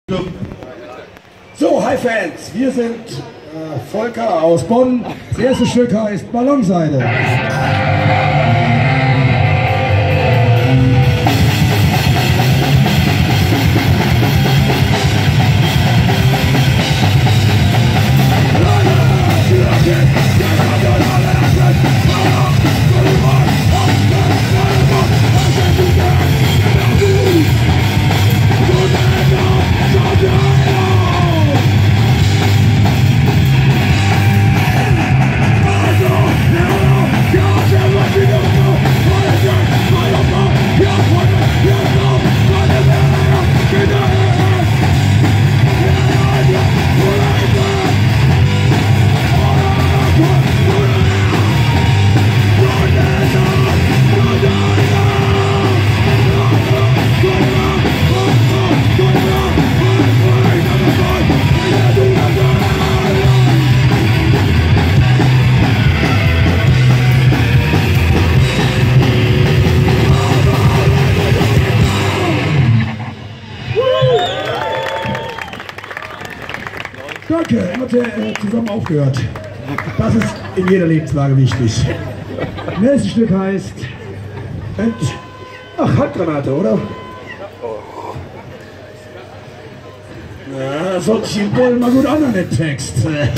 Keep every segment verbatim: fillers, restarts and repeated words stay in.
So, hi Fans, wir sind äh, Volker aus Bonn. Das erste Stück heißt Ballonseide. Danke, habt ihr äh, zusammen aufgehört. Das ist in jeder Lebenslage wichtig. Das nächste Stück heißt Ent Ach, Handgranate, oder? Na, das hört sich in Polen mal gut an an den Text.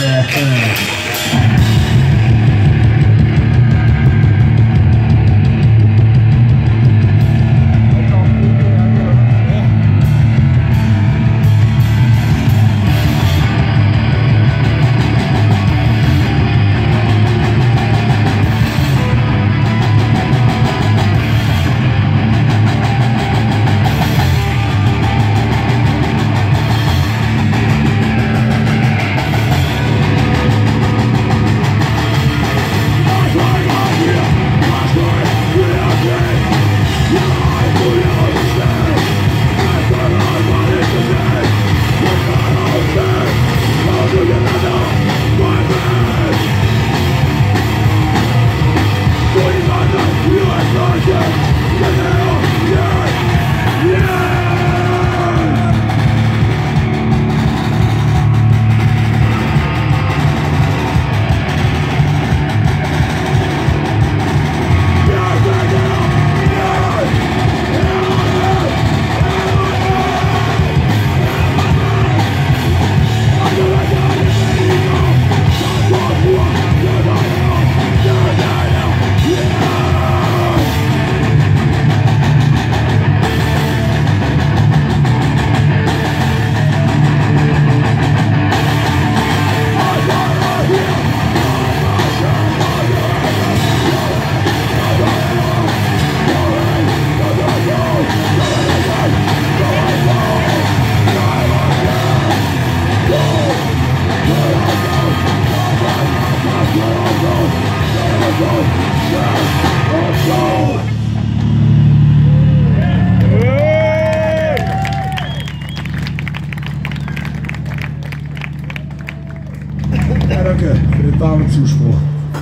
Ja, danke für den warmen Zuspruch.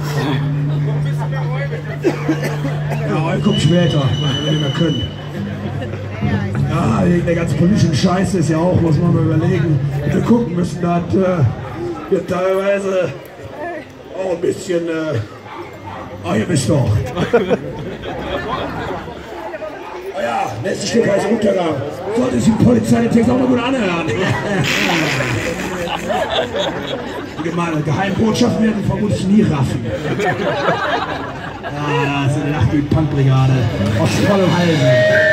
Ja, heute kommt später, wenn wir nicht mehr können. Ja, wegen der ganzen politischen Scheiße ist ja auch, muss man mal überlegen. Wir gucken müssen, dass äh, wir teilweise auch ein bisschen. Äh, ah, ihr wisst doch. Ah ja, nächstes Stück heißt Untergang. Sollte sich die Polizei den Text auch mal gut anhören. Die Geheimbotschaften werden vermutlich nie raffen. Ah, das ist eine Nacht die Punkbrigade aus vollem Halse.